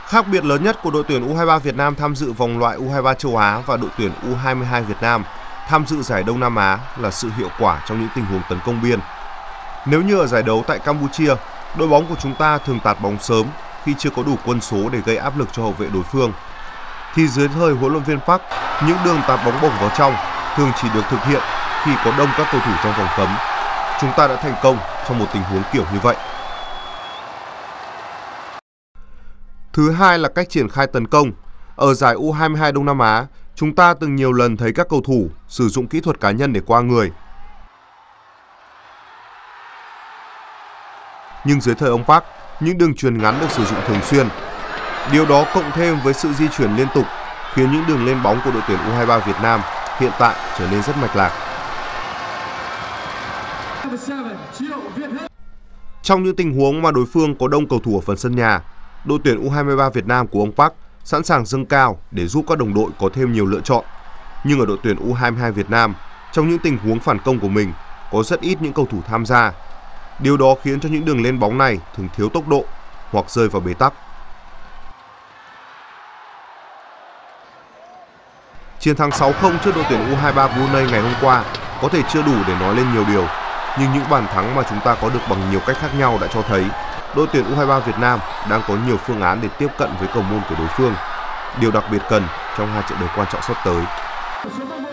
Khác biệt lớn nhất của đội tuyển U23 Việt Nam tham dự vòng loại U23 châu Á và đội tuyển U22 Việt Nam tham dự giải Đông Nam Á là sự hiệu quả trong những tình huống tấn công biên. Nếu như ở giải đấu tại Campuchia, đội bóng của chúng ta thường tạt bóng sớm khi chưa có đủ quân số để gây áp lực cho hậu vệ đối phương, thì dưới thời huấn luyện viên Park, những đường tạt bóng bổng vào trong thường chỉ được thực hiện khi có đông các cầu thủ trong vòng cấm. Chúng ta đã thành công trong một tình huống kiểu như vậy. Thứ hai là cách triển khai tấn công. Ở giải U22 Đông Nam Á, chúng ta từng nhiều lần thấy các cầu thủ sử dụng kỹ thuật cá nhân để qua người. Nhưng dưới thời ông Park, những đường chuyền ngắn được sử dụng thường xuyên. Điều đó cộng thêm với sự di chuyển liên tục khiến những đường lên bóng của đội tuyển U23 Việt Nam hiện tại trở nên rất mạch lạc. Trong những tình huống mà đối phương có đông cầu thủ ở phần sân nhà, đội tuyển U23 Việt Nam của ông Park sẵn sàng dâng cao để giúp các đồng đội có thêm nhiều lựa chọn. Nhưng ở đội tuyển U22 Việt Nam, trong những tình huống phản công của mình, có rất ít những cầu thủ tham gia. Điều đó khiến cho những đường lên bóng này thường thiếu tốc độ hoặc rơi vào bế tắc. Chiến thắng 6-0 trước đội tuyển U23 Brunei ngày hôm qua có thể chưa đủ để nói lên nhiều điều, nhưng những bàn thắng mà chúng ta có được bằng nhiều cách khác nhau đã cho thấy đội tuyển U23 Việt Nam đang có nhiều phương án để tiếp cận với cầu môn của đối phương, điều đặc biệt cần trong hai trận đấu quan trọng sắp tới.